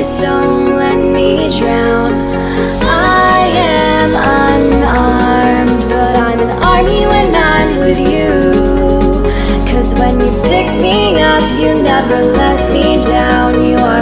please don't let me drown. I am unarmed, but I'm an army when I'm with you. 'Cause when you pick me up, you never let me down. You are